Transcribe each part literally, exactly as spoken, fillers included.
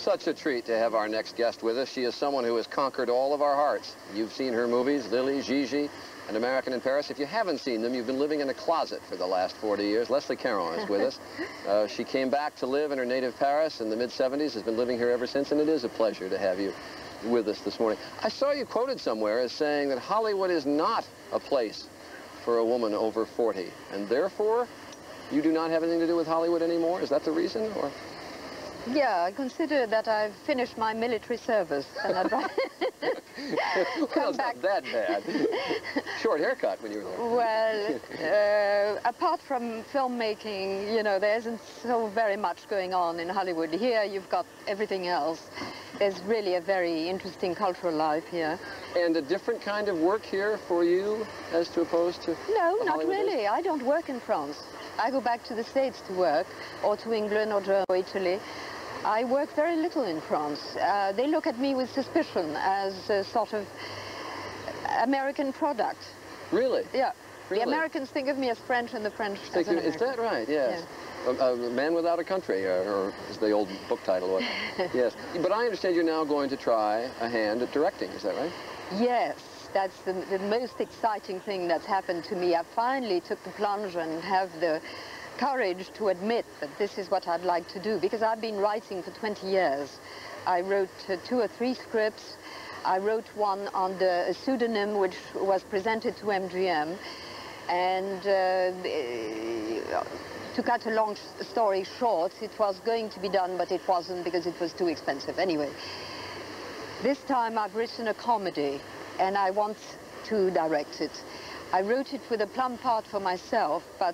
Such a treat to have our next guest with us. She is someone who has conquered all of our hearts. You've seen her movies, Lily, Gigi, and American in Paris. If you haven't seen them, you've been living in a closet for the last forty years. Leslie Caron is with us. Uh, she came back to live in her native Paris in the mid seventies, has been living here ever since, and it is a pleasure to have you with us this morning. I saw you quoted somewhere as saying that Hollywood is not a place for a woman over forty, and therefore you do not have anything to do with Hollywood anymore. Is that the reason, or? Yeah, I consider that I've finished my military service, and I'd rather well, come it's back. not that bad. Short haircut when you were there. Well, uh, apart from filmmaking, you know, there isn't so very much going on in Hollywood. Here you've got everything else. There's really a very interesting cultural life here. And a different kind of work here for you as to opposed to No, not Hollywood really. is? I don't work in France. I go back to the States to work, or to England or Germany or Italy. I work very little in France. Uh, they look at me with suspicion as a sort of American product. Really? Yeah. Really? The Americans think of me as French, and the French Think as an you, Is that right? Yes. Yeah. A, a man without a country, or, or as the old book title was. Yes. But I understand you're now going to try a hand at directing. Is that right? Yes. That's the, the most exciting thing that's happened to me. I finally took the plunge and have the courage to admit that this is what I'd like to do, because I've been writing for twenty years. I wrote uh, two or three scripts. I wrote one under a pseudonym which was presented to M G M, and uh, to cut a long story short, it was going to be done, but it wasn't because it was too expensive. Anyway, this time I've written a comedy, and I want to direct it. I wrote it with a plum part for myself, but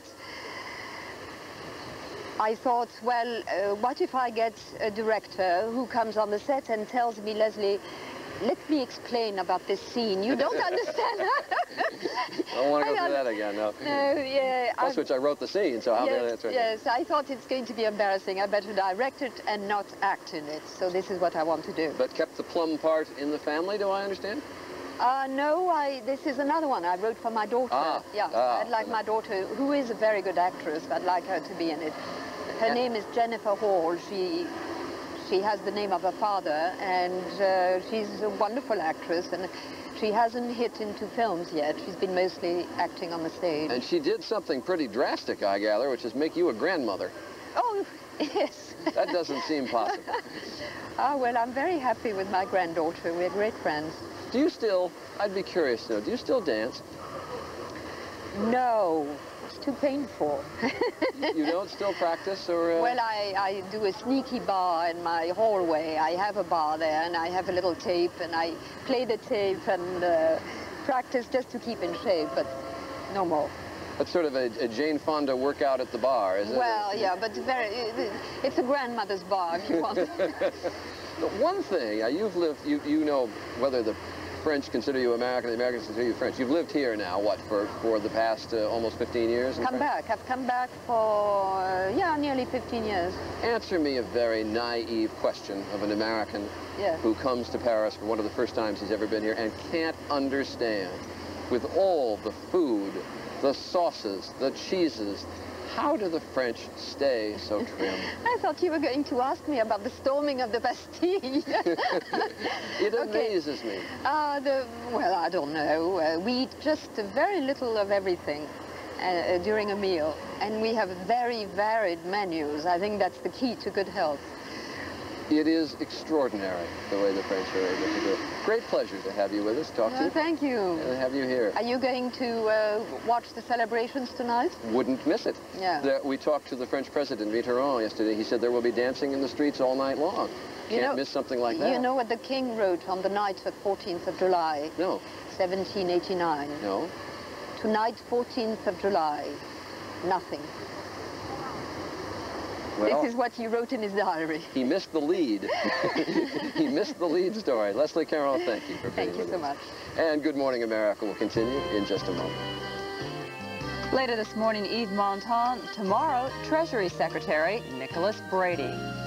I thought, well, uh, what if I get a director who comes on the set and tells me, Leslie, let me explain about this scene. You don't understand. I don't want to go through that again, no. No, yeah. Plus, which I wrote the scene, so how yes, that's right. Yes, I thought it's going to be embarrassing. I better direct it and not act in it. So this is what I want to do. But kept the plum part in the family, do I understand? Uh, no, I, this is another one I wrote for my daughter. Ah, yeah, ah, I'd like my daughter, who is a very good actress, I'd like her to be in it. Her name is Jennifer Hall. She, she has the name of her father, and uh, she's a wonderful actress, and she hasn't hit into films yet. She's been mostly acting on the stage. And she did something pretty drastic, I gather, which is make you a grandmother. Oh, yes. That doesn't seem possible. Ah, well, I'm very happy with my granddaughter. We're great friends. Do you still, I'd be curious to know, do you still dance? No, it's too painful. You don't still practice, or? Uh... Well, I, I do a sneaky bar in my hallway. I have a bar there, and I have a little tape, and I play the tape and uh, practice just to keep in shape, but no more. That's sort of a, a Jane Fonda workout at the bar, isn't well, it? Well, yeah, but very, it's a grandmother's bar, if you want. But one thing, uh, you've lived, you, you know whether the French consider you American, the Americans consider you French. You've lived here now, what, for, for the past uh, almost fifteen years? Come France? back. I've come back for, uh, yeah, nearly fifteen years. Answer me a very naive question of an American yeah. who comes to Paris for one of the first times he's ever been here and can't understand, with all the food, the sauces, the cheeses, how do the French stay so trim? I thought you were going to ask me about the storming of the Bastille. It amazes okay. me. Uh, the, well, I don't know. Uh, we eat just very little of everything uh, during a meal, and we have very varied menus. I think that's the key to good health. It is extraordinary the way the French are able to do it. Great pleasure to have you with us, talk oh, to you. Thank you. And have you here. Are you going to uh, watch the celebrations tonight? Wouldn't miss it. Yeah. The, we talked to the French president, Mitterrand, yesterday. He said there will be dancing in the streets all night long. You Can't know, miss something like that. You know what the king wrote on the night of fourteenth of July? No. seventeen eighty-nine. No. Tonight, fourteenth of July, nothing. Well, this is what he wrote in his diary. He missed the lead. He missed the lead story. Leslie Caron, thank you for being with us. Thank you so much. And Good Morning America will continue in just a moment. Later this morning, Yves Montand. Tomorrow, Treasury Secretary Nicholas Brady.